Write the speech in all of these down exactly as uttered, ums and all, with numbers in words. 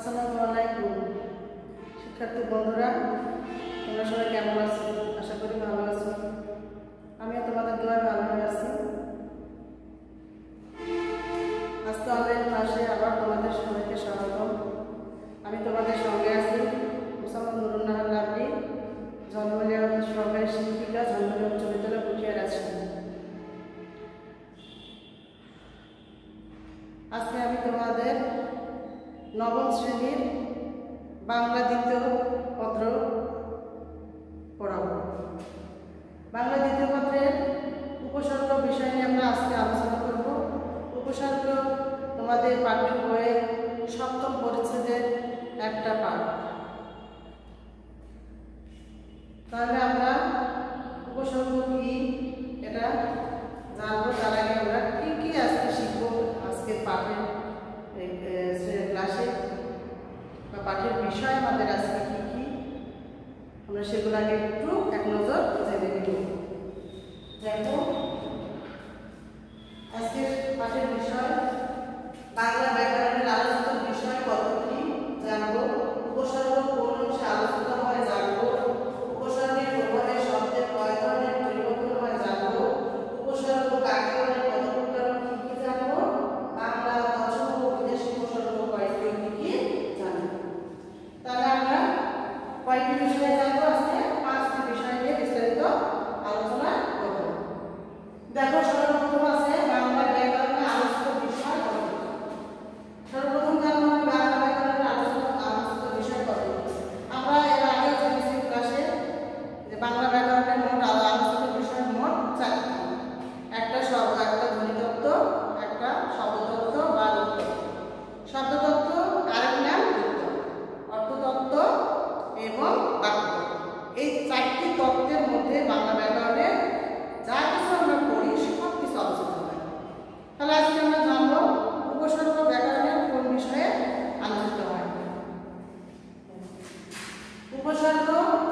আসসালামু আলাইকুম শিক্ষার্থী বন্ধুরা, তোমরা সবাই কেমন আছো? আশা করি ভালো আছো। আমিও তোমাদের দোয়ায় ভালো আছি। আজকে অনলাইন ক্লাসে আবার তোমাদের সবাইকে স্বাগতম। আমি তোমাদের সঙ্গে আছি মোসাম্মদ নুরুন নাহার লাভলি, জন্মলিয়া সরকারি শিক্ষিকা, জন্মলিয়া উচ্চ বিদ্যালয় পুঠিয়ার আছি। আজকে আমি তোমাদের নবম শ্রেণীর বাংলা দ্বিতীয় পত্র পড়াব। বাংলা দ্বিতীয় পত্রের উপসর্গ বিষয় নিয়ে আমরা আজকে আলোচনা করব। উপসর্গ তোমাদের পাঠ্য বইয়ের সপ্তম পরিচ্ছেদের একটা পাঠ। তাহলে আমরা উপসর্গ কি এটা জানবো। তার আগে আমরা কি কি আজকে শিখবো আজকের পাঠে ক্লাসে বা পাঠের বিষয় আমাদের আজকে কি কি আমরা সেগুলো আগে একটু এক নজর জেনে নেব। দেখো আজকের পাঠের বিষয় বাংলা ব্যাকরণের আলোচিত বিষয় কতটি জানবো। উপসর্গ কোন অংশে আলোচিত হয় জানবো। উপসর্গের প্রভাবে শব্দের কয় ধরনের পরিবর্তন হয় জানবো। উপসর্গ কাকে বলে, কত প্রকার, কি কি জানবো। বাংলা বচন ও বিদেশি উপসর্গ কয়টি কি কি জানবো। তাহলে আমরা কয়টি বিষয় জানবো? আজকে পাঁচটি বিষয় নিয়ে বিস্তারিত আলোচনা করব। দেখো সর্বপ্রথম আছে বাংলা ব্যাকরণের আলোচিত বিষয় কতটি। সর্বপ্রথম জানবো আমি বাংলা ব্যাকরণের আলোচিত আলোচিত বিষয় কতটি। আমরা এর আগেও জেনেছি ক্লাসে যে বাংলা ব্যাকরণের মোট আলোচিত বিষয় মোট চারটি। একটা শব্দ, একটা ধ্বনিতত্ত্ব, একটা শব্দতত্ত্ব বা অর্থতত্ত্ব। শব্দতত্ত্ব আরেক নাম অর্থতত্ত্ব এবং বাক্যতত্ত্ব। এই চারটি তত্ত্বের মধ্যে বাংলা ব্যাকরণে যা কিছু আমরা পড়ি সব কিছু আলোচনা হয়। তাহলে আজকে আমরা জানবো উপসর্গ ব্যাকরণের কোন বিষয়ে আলোচিত হয়। উপসর্গ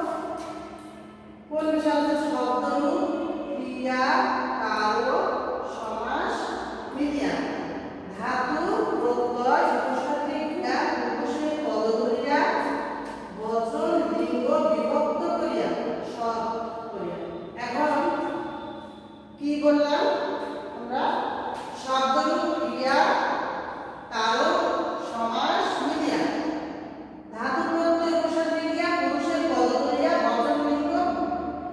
কোন বিষয় আছে? শব্দরূপ, ক্রিয়া, কারক, সমাস, মিডিয়া, ধাতু, প্রত্যয়, উপসর্গের ক্রিয়া, উপসর্গের পদধরিয়া, বচন, লিঙ্গ, বিভক্ত করিয়া, সব করিয়া। এখন কি বললাম আমরা? শব্দরূপ, ক্রিয়া, কারক, সমাস, মিডিয়া, ধাতু, প্রত্যয়, উপসর্গের ক্রিয়া, পুরুষের পদধরিয়া, বচন, লিঙ্গ,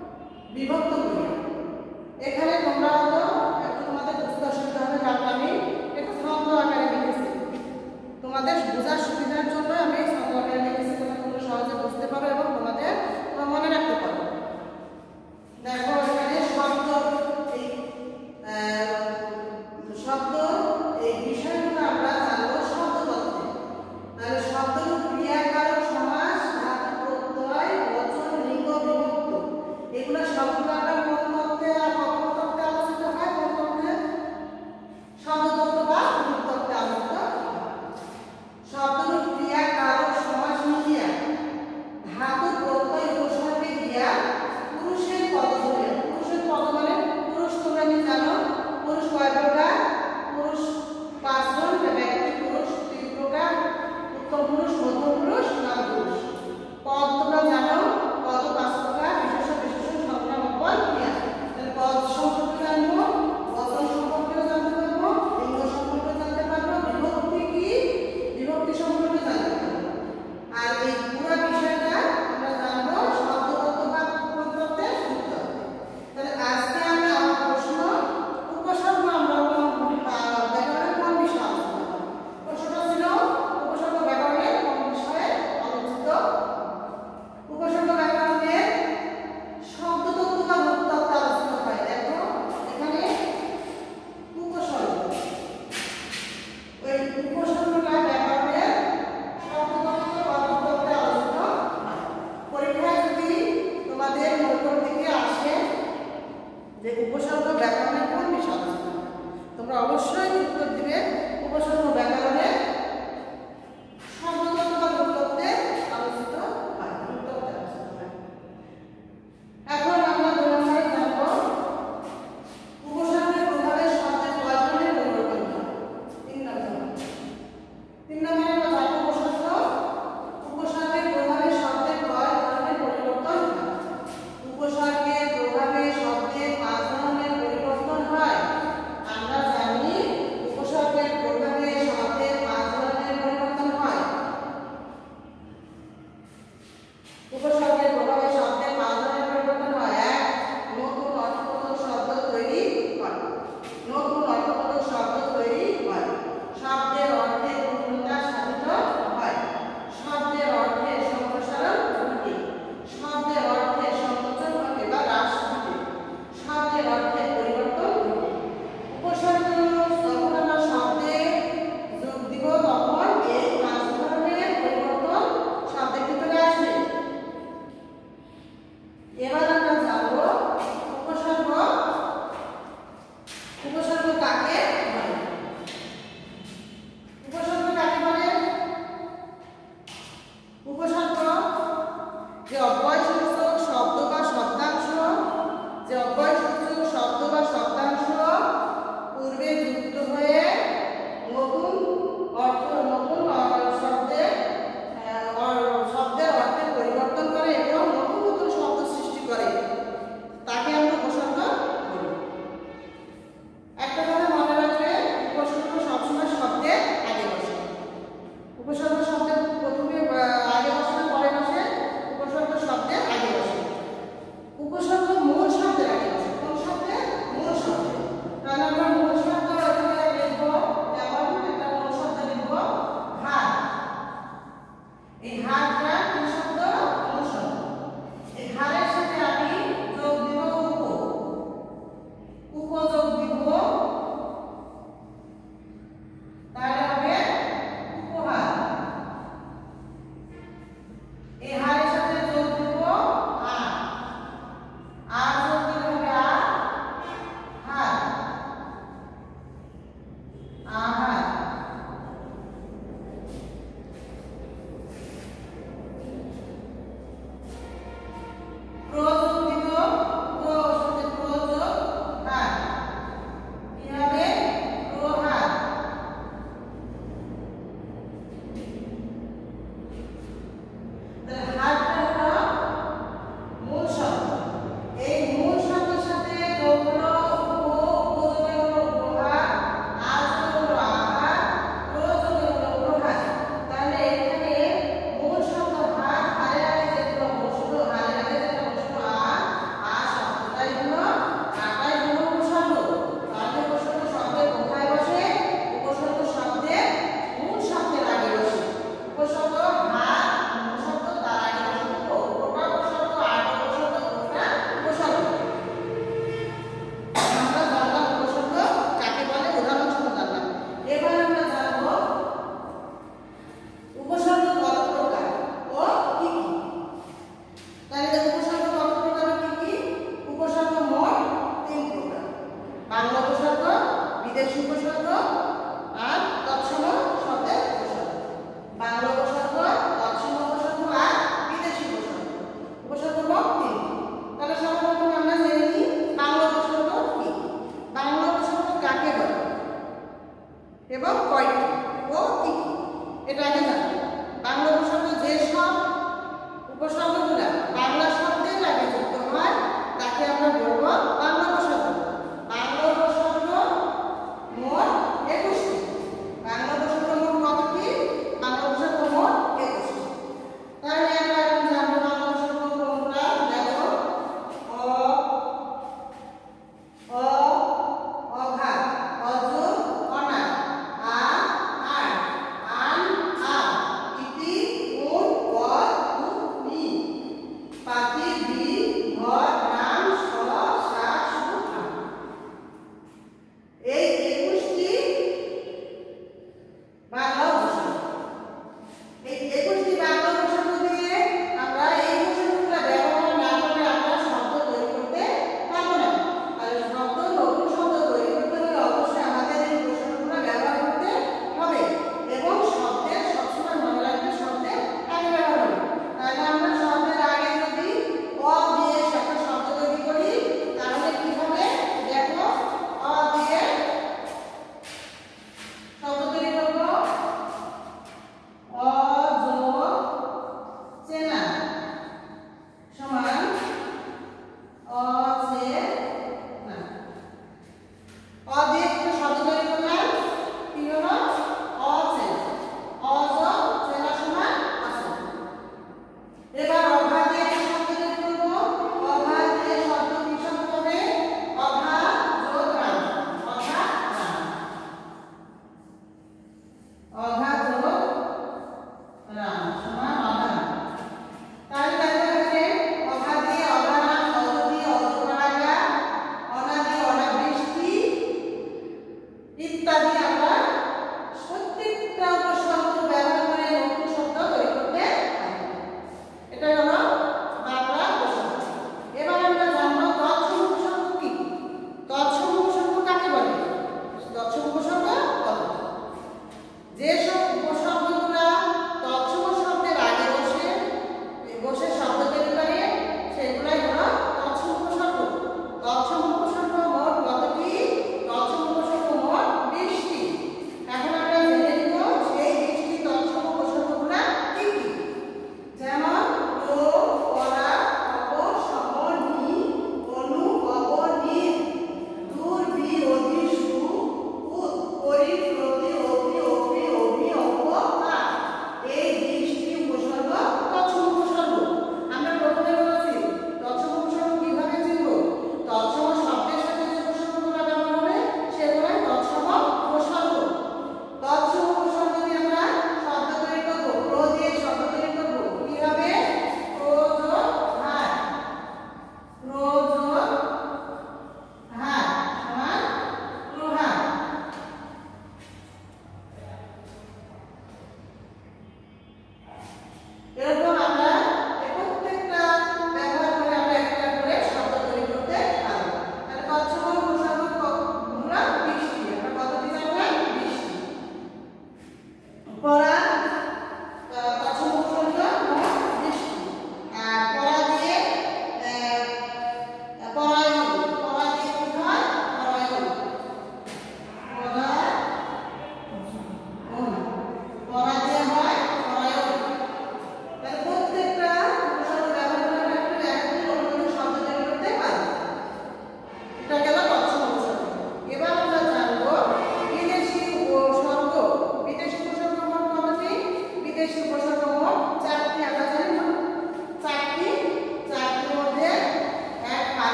বিভক্ত করিয়া। এখানে তোমরা হয়তো একটু তোমাদের বুঝতে অসুবিধা হবে, কারণ আমি উপসর্গের প্রভাবে শব্দের পাঁচ ধরনের পরিবর্তন হয়। এক, নতুন অর্থবোধক শব্দ তৈরি হয়। নতুন অর্থবোধক শব্দ তৈরি হয়। শব্দের অর্থে পূর্ণতা সাধিত হয়। শব্দের অর্থে সম্প্রসারণ ঘটে। শব্দের অর্থে সংকোচন ঘটে বা হ্রাস ঘটে। শব্দের অর্থে পরিবর্তন ঘটে। উপসর্গ যখন আমরা শব্দে যোগ দিব তখন এই পাঁচ ধরনের পরিবর্তন শব্দের ভিতরে আসবে।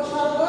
উপসর্গ